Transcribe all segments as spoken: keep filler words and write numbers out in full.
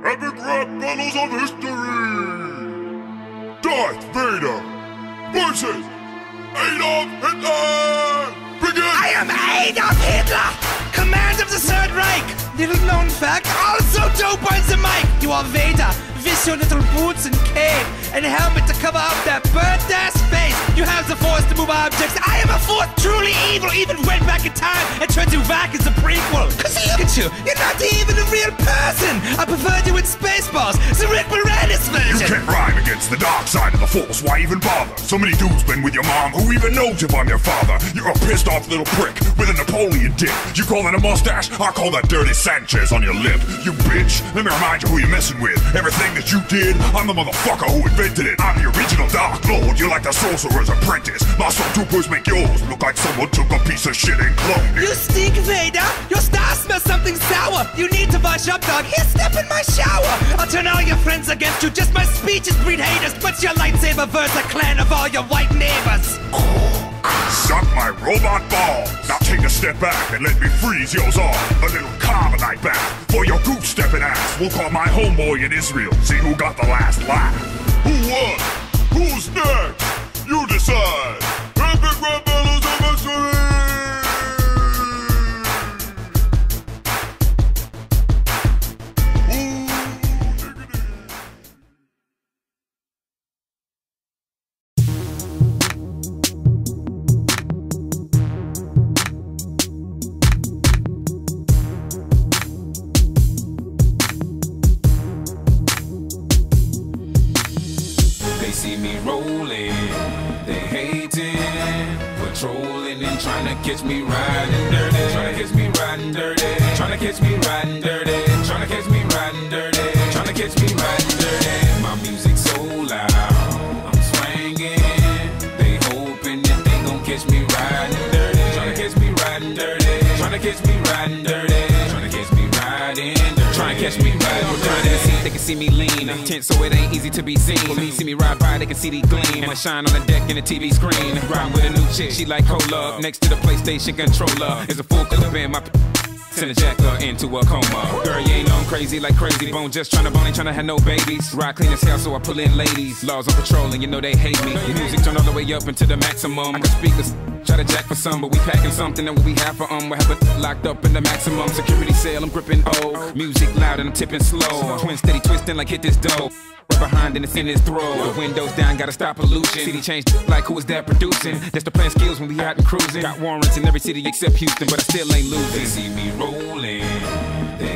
Epic rap battles of history! Darth Vader versus Adolf Hitler! Begin! I am Adolf Hitler! Command of the Third Reich! Little known fact, also dope on the mic! You are Vader, with your little boots and cape, and helmet to cover up that burnt ass face! You have the force to move objects. I am a force truly evil, even went back in time and turned you back as a prequel! Cause look at you, you're not even a real person! I preferred you in Spaceballs, the Rick Moranis version! You can't rhyme against the dark side of the force, why even bother? So many dudes been with your mom, who even knows if I'm your father? You're a pissed off little prick with a Napoleon dick. You call that a mustache? I call that dirty Sanchez on your lip. You bitch, let me remind you who you're messing with. Everything that you did, I'm the motherfucker who invented it. I'm the original Dark Lord, you're like the sorcerer's apprentice. My stormtroopers make yours look like someone took a piece of shit and cloned it. You stink, Vader! Your star smells something sour! You need to wash up, dog. Here, step in my shower! I'll turn all your friends against you. Just my speeches breed haters. But your lightsaber verse a clan of all your white neighbors. Suck my robot balls! Now take a step back and let me freeze yours off. A little carbonite bath for your goop-stepping ass. We'll call my homeboy in Israel. See who got the last laugh. Who won? Who's next? You decide. Epic rap battles of history! See me rolling, they hating, patrolling and trying to catch me riding dirty, trying to catch me riding dirty, trying to catch me riding dirty, trying to catch me riding dirty, trying to catch me riding dirty. My music's so loud, I'm swinging, they hoping that they gon' catch me riding dirty, trying to catch me riding dirty, trying to catch me riding dirty, trying to catch me riding dirty, trying to catch me riding dirty. They can see me lean, tense so it ain't easy to be seen. When me see me ride by, they can see the gleam. I shine on the deck in the T V screen. Ride with a new chick, she like cola. Next to the PlayStation controller is a full clip in my send a jacker into a coma. Girl, you ain't on crazy like crazy bone. Just tryna bone, ain't tryna have no babies. Ride clean as hell, so I pull in ladies. Laws on patrol, and you know they hate me. Music turned all the way up into the maximum. I can speak this, try to jack for some, but we packing something that we have for um. We have it locked up in the maximum security cell. I'm gripping O. Music loud and I'm tipping slow. Twin steady twisting like hit this dough. Right behind and it's in his throat. The windows down, gotta stop pollution. City changed like who is that producing? That's the plan skills when we out and cruising. Got warrants in every city except Houston, but I still ain't losing. They see me rolling, they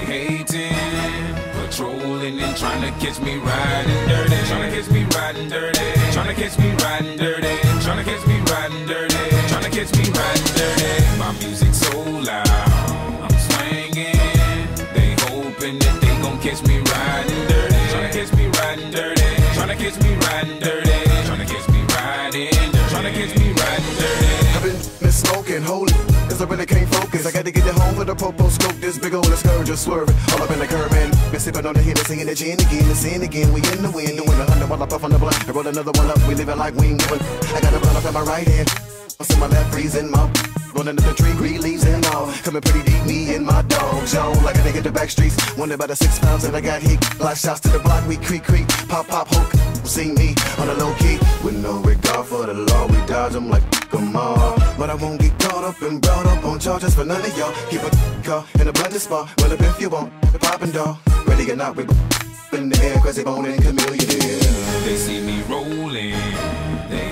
hating, patrolling and trying to catch me riding dirty, trying to catch me riding dirty, trying to catch me riding dirty, trying to catch me riding dirty, trying to catch me riding dirty. My music's so loud, I'm swinging, they hoping that they gon' catch me riding dirty, trying to catch me riding dirty, trying to catch me riding dirty, trying to catch me riding dirty, trying to catch me riding dirty. I've been miss smoking, holy, cause I really can't focus. I gotta get it home for the popo scope. This big old scourge just swerving all up in the curb and been sipping on the Hennessy and the gin again and sin again. We in the wind doing a hundred while I puff on the blunt. I roll another one up. We living like we ain't giving. I got a blunt up in my right hand. I'm in my left freezing mouth. Rolling up the tree, green leaves and all. Coming pretty deep, me and my dogs, yo. Like a nigga the back streets. Wonder about the six pounds that I got hit. Block shots to the block, we creak, creak. Pop, pop, hook. See me on the low key. With no regard for the law, we dodge them like come on. But I won't get caught up and brought up on charges for none of y'all. Keep a car in a blended spot. Well, up if you want. The poppin' dog. Ready or not, we in the air, crazy bone and chameleon. They see me rolling, they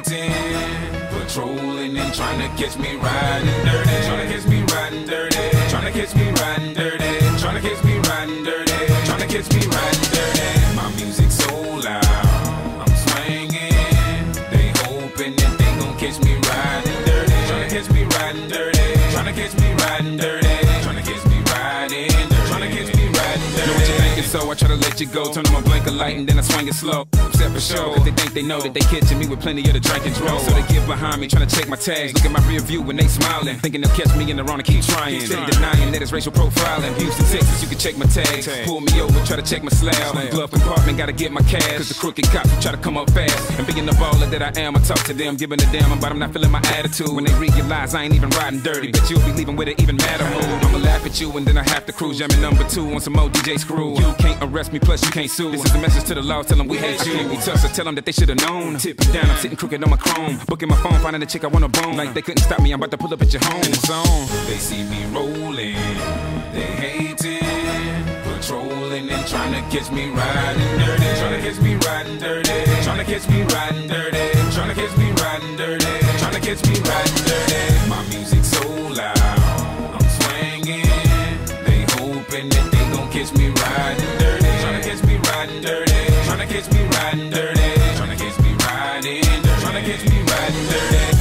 hating, patrolling and trying to catch me riding dirty, trying to catch me riding dirty, trying to catch me riding dirty, trying to catch me riding dirty, trying to catch me riding dirty. My music's so loud, I'm swinging, they hoping that they gon' catch me riding dirty, trying to catch me riding dirty, trying to catch me riding dirty, trying to catch me riding dirty, trying to catch me riding dirty. Know what you thinking, so I try to let you go. Turn on my blinker light and then I swing it slow. Upset for sure, cause they think they know that they catching me with plenty of the drink and draw. So they get behind me, trying to check my tags. Look at my rear view when they smiling, thinking they'll catch me in the wrong and keep trying. Steady denying that it's racial profiling. Houston, Texas, you can check my tags. Pull me over, try to check my slab. Glove compartment, gotta get my cash. Cause the crooked cops try to come up fast. And being the baller that I am, I talk to them, giving a damn about I'm not feeling my attitude. When they realize I ain't even riding dirty, but you'll be leaving with it even madder mood. I'ma laugh at you and then I have to cruise. Jamming number two on some more D J screw. You can't arrest arrest me, plus you can't sue. This is a message to the law, tell them we hate you. We touch, so tell them that they should've known. Tip me down, I'm sitting crooked on my chrome. Booking my phone, finding a chick I wanna bone. Like they couldn't stop me, I'm about to pull up at your home. In the zone. They see me rolling, they hating, patrolling and trying to catch me riding dirty. Trying to catch me riding dirty. Trying to catch me riding dirty. Trying to catch me riding dirty. Trying to catch me riding dirty. My music's so loud, I'm swinging. They hoping that they gon' catch me riding dirty. Trying to catch me riding dirty. Trying to catch me riding dirty. Trying to catch me riding dirty. Trying to catch me riding dirty.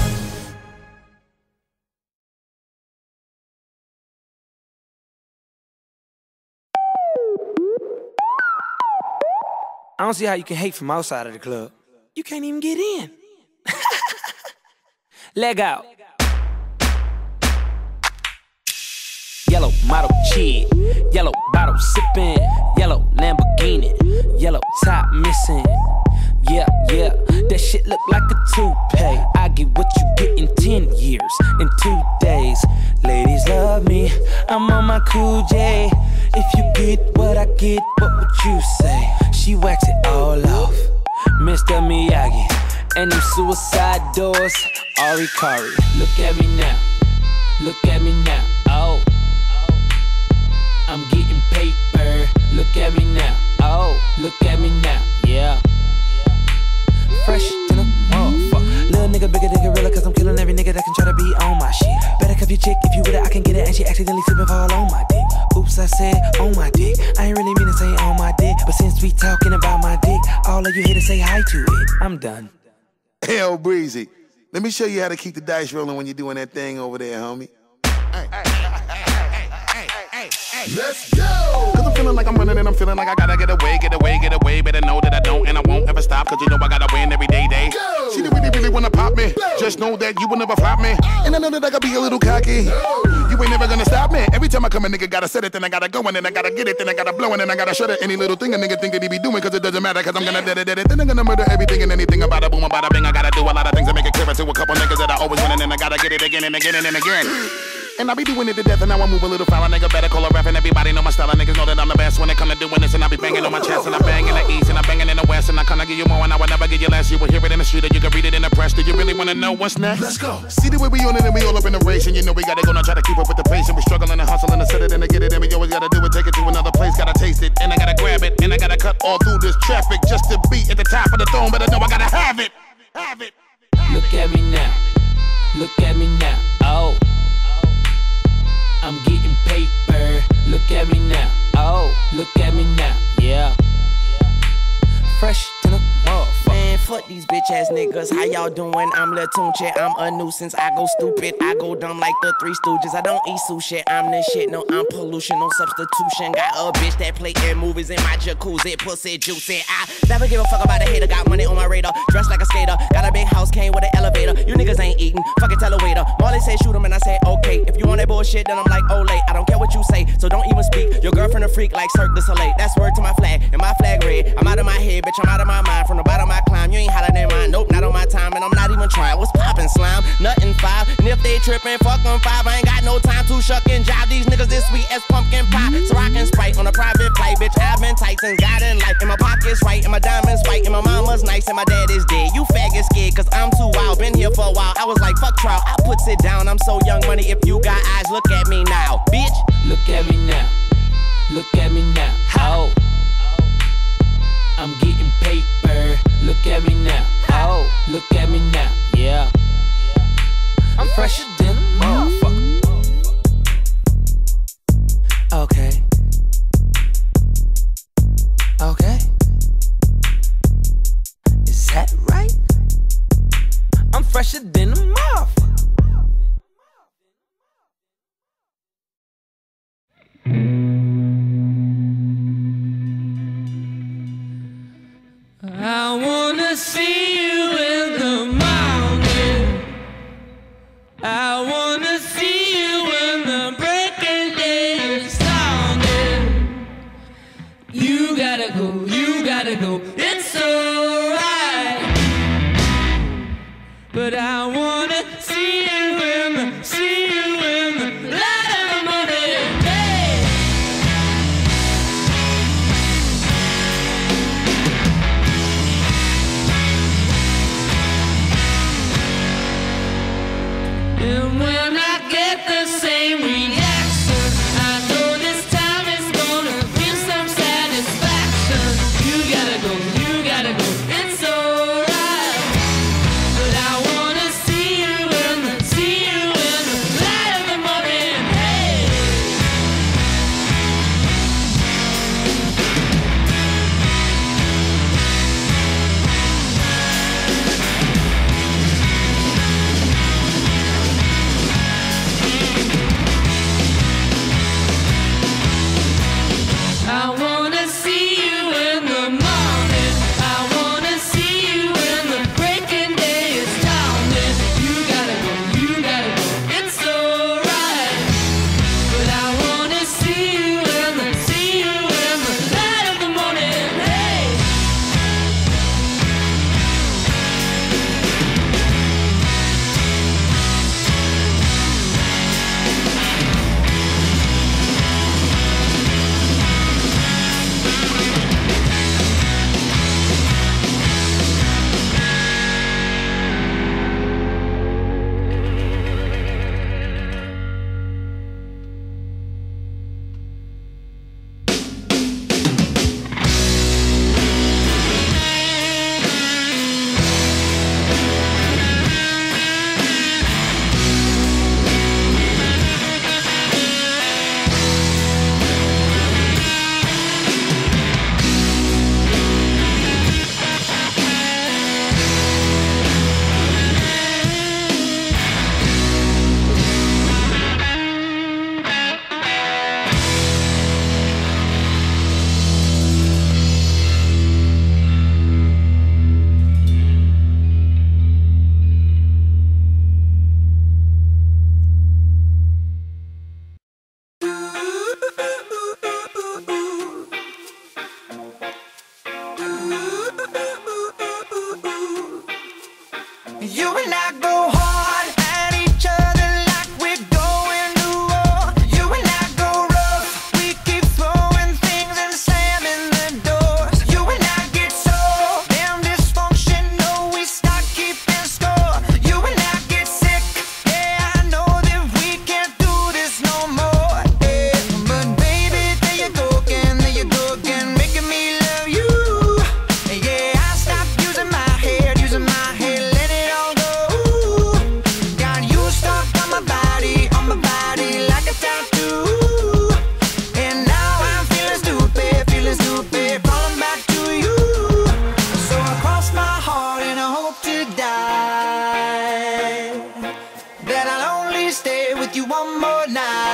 I don't see how you can hate from outside of the club. You can't even get in. Leg out. Yellow model cheat, yellow bottle sipping, yellow Lamborghini, yellow top missing. Yeah, yeah, that shit look like a toupee. I get what you get in ten years, in two days. Ladies love me, I'm on my cool J. If you get what I get, what would you say? She wax it all off, Mister Miyagi. And them suicide doors, Ari Kari. Look at me now, look at me now, oh. I'm getting paper, look at me now, oh. Look at me now, yeah. Fresh to the motherfucker. Little nigga bigger than gorilla, cause I'm killing every nigga that can try to be on my shit. Better cuff your chick, if you with it, I can get it. And she accidentally slip and fall on my dick. Oops, I said on my dick. I ain't really mean to say on my dick, but since we talking about my dick, all of you here to say hi to it. I'm done. Hell, Breezy, let me show you how to keep the dice rolling when you're doing that thing over there, homie. Hey, hey, hey, hey, hey, hey, let's go! Cause I'm feeling like I'm running and I'm feeling like I gotta get away, get away, get away. Better know that I don't and I won't ever stop, cause you know I gotta win every day, day. Go. She really, really wanna pop me. Go. Just know that you will never flop me. Oh. And I know that I gotta be a little cocky. No. You ain't never gonna stop me. Every time I come a nigga gotta set it, then I gotta go and then I gotta get it, then I gotta blow and then I gotta shut it. Any little thing a nigga think that he be doing, cause it doesn't matter, cause I'm gonna dead it, dead it. Then I'm gonna murder everything and anything about a boom, about a bing. I gotta do a lot of things to make it clearer to a couple niggas that I always win and then I gotta get it again and again and, and again. And I be doing it to death, and now I move a little foul. A nigga better call a ref, and everybody know my style. And niggas know that I'm the best when it come to doing this. And I be banging on my chest, and I bang in the east, and I banging in the west. And I kinda give you more, and I will never give you less. You will hear it in the street, or you can read it in the press. Do you really wanna know what's next? Let's go. See the way we on it, and we all up in the race. And you know we gotta go now, try to keep up with the pace. And we struggling and hustling to set it and to get it. And we always gotta do it, take it to another place. Gotta taste it, and I gotta grab it. And I gotta cut all through this traffic just to be at the top of the throne. But I know I gotta have it, have it. Look at me now, look at me now, oh. I'm getting paper, look at me now, oh. Look at me now, yeah. Fresh to the motherfucker. Man, fuck these bitch ass niggas. How y'all doing? I'm Lil Tunche. I'm a nuisance. I go stupid. I go dumb like the Three Stooges. I don't eat sushi. I'm the shit. No, I'm pollution. No substitution. Got a bitch that play in movies in my jacuzzi. Pussy juicy. I never give a fuck about a hater. Got money on my radar. Dressed like a skater. Got a big house. Came with an elevator. You niggas ain't eating. Fucking tell a waiter. Marley said shoot him and I said okay. If you want that bullshit, then I'm like, oh late. I don't care what you say. So don't even speak. Your girlfriend a freak like Cirque du Soleil. That's word to my flag. And my flag red. I'm out of my head, bitch. I'm out of my mind. From the bottom I climb. You ain't hotter than mine. Nope, not on my time. And I'm not even trying. What's poppin', slime? Nothing five. And if they trippin', fuck them five. I ain't got no time to shuck and jive. These niggas this sweet as pumpkin pie. So I can Sprite on a private flight. Bitch, I've been tight since God in life. And my pocket's right. And my diamonds white. And my mama's nice. And my dad is dead. You faggot scared cause I'm too wild. Been here for a while. I was like, fuck trial. I puts it down. I'm so young money. If you got eyes, look at me now. Bitch, look at me now. Look at me now. Oh. I'm getting paper. Look at me now. Oh, look at me now. Yeah. I'm fresher than a motherfucker. Okay. Okay. Is that right? I'm fresher than a motherfucker. I wanna see you in the morning. I wanna see you when the breaking day is sounding. You gotta go, you gotta go, it's alright. But I wanna see you in the, see you in the light of the morning day. You and I go hard at each other like we're going to war. You and I go rough, we keep throwing things and slamming the doors. You and I get so damn dysfunctional, we start keeping score. You and I get sick, yeah, I know that we can't do this no more. Yeah. But baby, there you go again, there you go again, making me love you. Yeah, I stopped using my head, using my head, let it all go. Got you stuck on my body, on my body like a tattoo. And now I'm feeling stupid, feeling stupid, falling back to you. So I cross my heart and I hope to die, that I'll only stay with you one more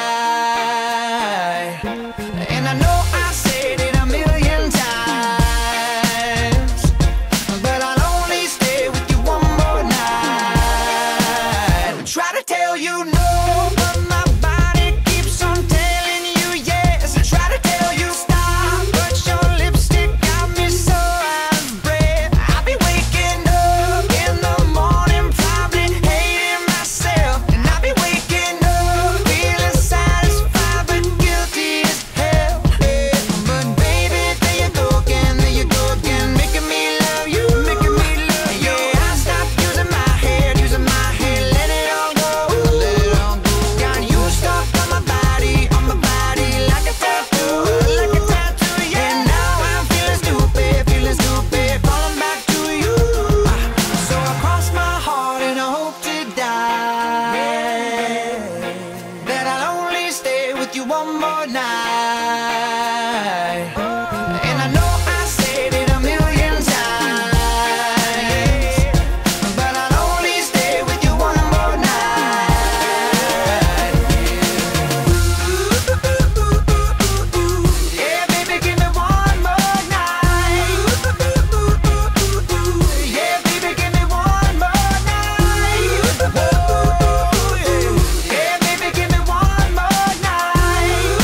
night. And I know I said it a million times, but I'll only stay with you one more night. Try to tell you no, but my body keeps on telling you yes. I try to tell you stop, but your lipstick got me so out of breath. I'll be waking up in the morning, probably hating myself. And I'll be waking up feeling satisfied but guilty as hell. Yeah. But baby, there you go again, there you go again, making me love you, making me love you. Yeah, I stopped using my head, using my head, let it all go, let it all go. Got you stuck on my body, on my body like a tattoo, like a tattoo. Yeah, and now I'm feeling stupid, feeling stupid, falling back to you. So I cross my heart and I hope to die, that I'll only stay with you one more night. And I know I said it a million times, but I'll only stay with you one more night. Yeah, baby, give me one more night. Yeah, baby, give me one more night. Yeah, baby, give me one more night.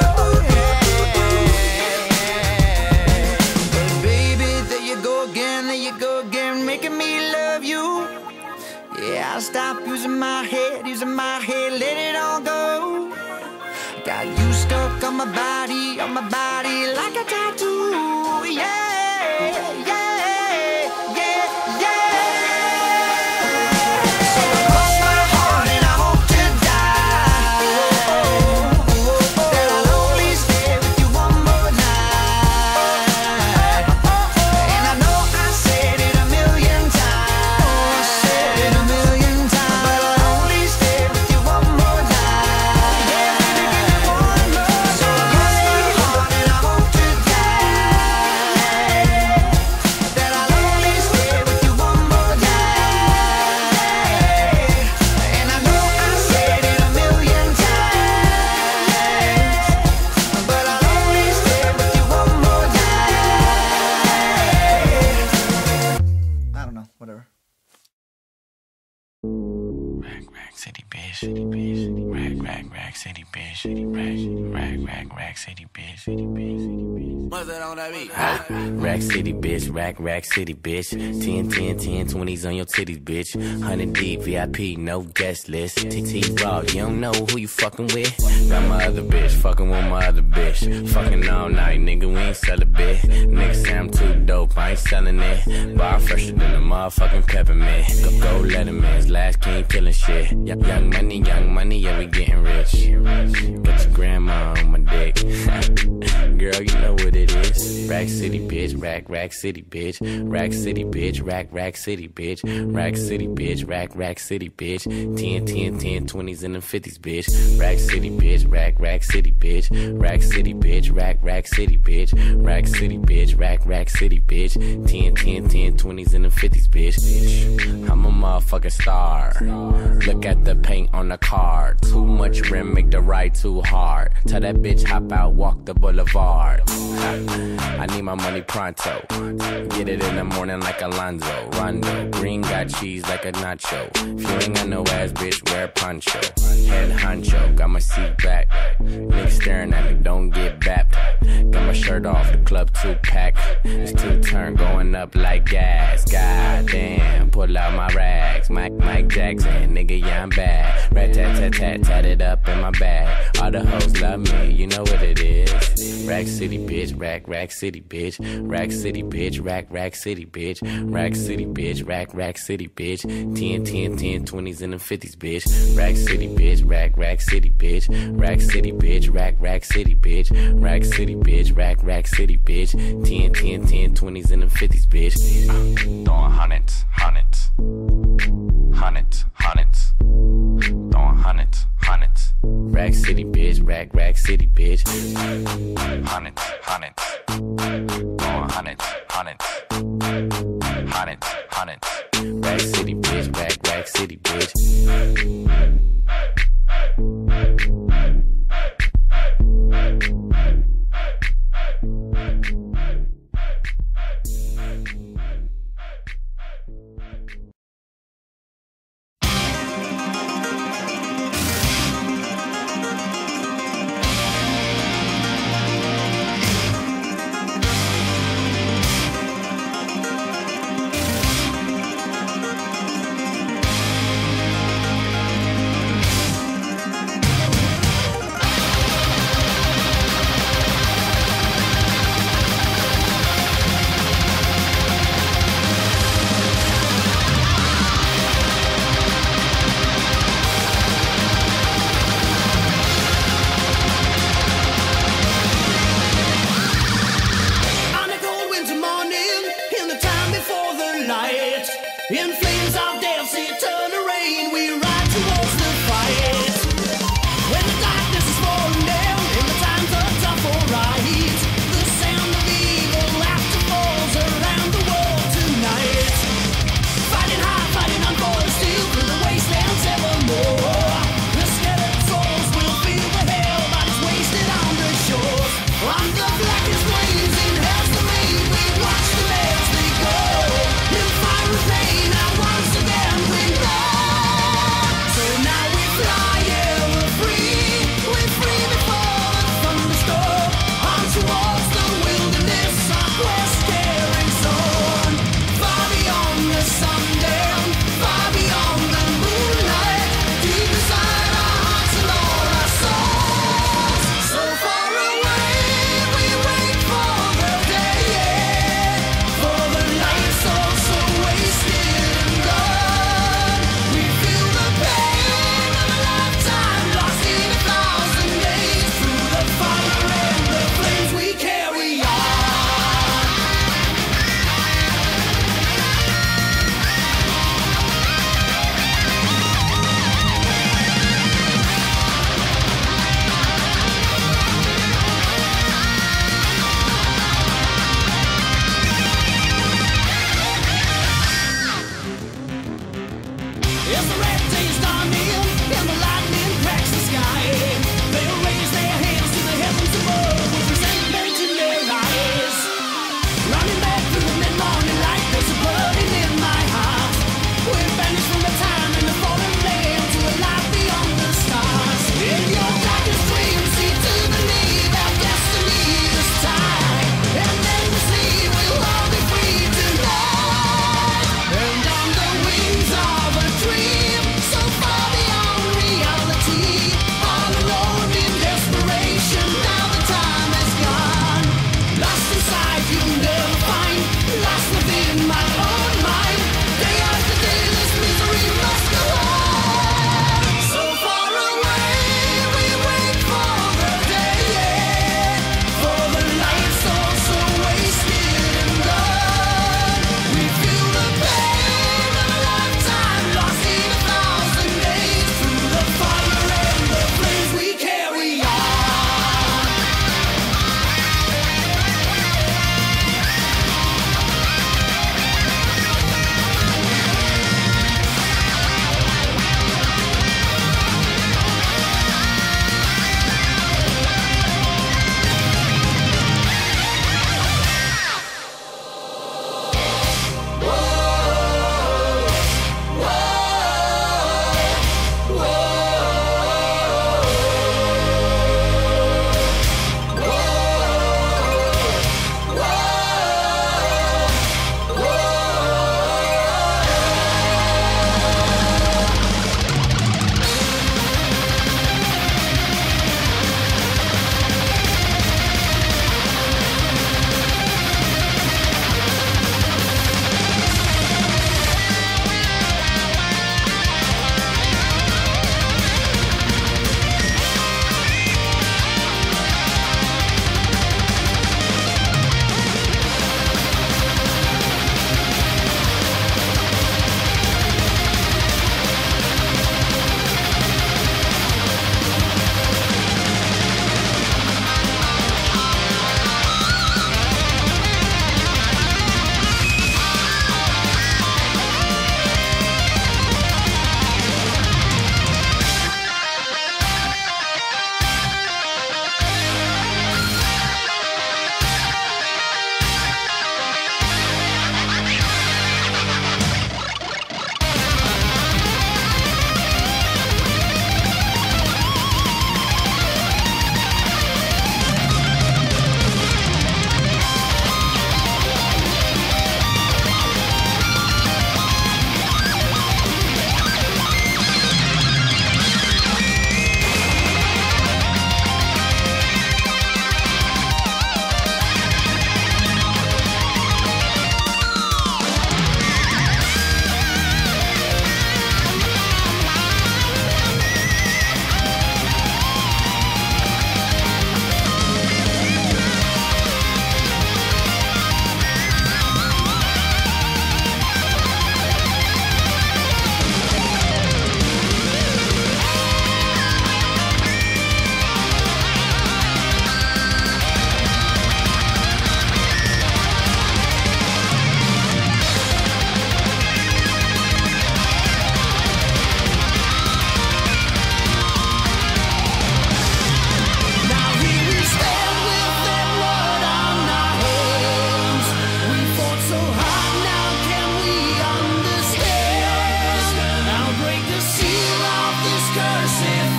But baby, there you go again, there you go again, making me love you. Yeah, I'll stop using my head, using my head, let it all go. Got you stuck on my body, on my body like a tattoo. Yeah, yeah, yeah, yeah. So I cross my heart and I hope to die, that I'll only stay with you one more night. And I know I said it a million times, said it a million times, but I'll only stay with you one more night. Yeah, baby, give me one more. So I cross my heart and I hope to die, that I'll only stay with you one more night. And I know I said it a million times, but I'll only stay with you one more night. I don't know, whatever. Rack, rack, city, bitch, city, bitch, rack, rack, rack, city, bitch, rack, rack, rack, rack, city, bitch, city, bitch, city, bitch. What's that on that beat? Ah, rack city, bitch, rack, rack city, bitch. ten, ten, ten, twenties on your titties, bitch. one hundred deep, V I P, no guest list. T T Raw, you don't know who you fucking with. Got my other bitch, fucking with my other bitch. Fucking all night, nigga, we ain't sell a bit. Nigga say I'm too dope, I ain't selling it. Bar fresher than a motherfucking peppermint. Go, go Letterman's last king killing shit. Young, young money, young money, yeah, we getting rich. Got your grandma on my dick. Girl, you know what it is. Rack city, bitch, rack, rack city, bitch. Rack city, bitch, rack, rack city, bitch. Rack city, bitch, rack, rack city, bitch. ten, ten, ten, twenties and the fifties, bitch. Rack city, bitch, rack, rack city, bitch. Rack city, bitch, rack, rack city, bitch. Rack city, bitch, rack, rack city, bitch. ten, ten, ten, twenties and the fifties, bitch. I'm a motherfucking star. Look at the paint on the car. Too much rim, make the ride too hard. Tell that bitch hop out, walk the boulevard. I need my money pronto. Get it in the morning like Alonzo. Rondo, green got cheese like a nacho. If you ain't got no ass, bitch, wear poncho. Head honcho, got my seat back. Niggas staring at me, don't get bapped. Got my shirt off, the club two pack. It's two turn going up like gas. God damn, pull out my rags. Mike, Mike Jackson, nigga, yeah, I'm bad. Rat tat tat tat, tat it up in my bag. All the hoes love me, you know what it is. Rack City, bitch, rack, rack city, bitch. Rack City, bitch, rack, rack city, bitch. Rack City, bitch, rack, rack city, bitch. ten, ten, ten, twenties and the fifties, bitch. Rack City, bitch, rack, rack city, bitch. Rack City, bitch, rack, rack city, bitch. Rack City, bitch, rack, rack city, bitch. ten, ten, ten, twenties and the fifties, bitch. Throwing hundreds, hundreds, hundreds, hundreds. Throwing hundreds, hundreds. Rack City, bitch, rack, rack city, bitch. Hundreds, hundreds. Throwing hundreds, hundreds. Hundreds, hundreds. Rack City, bitch, rack, rack city, bitch. In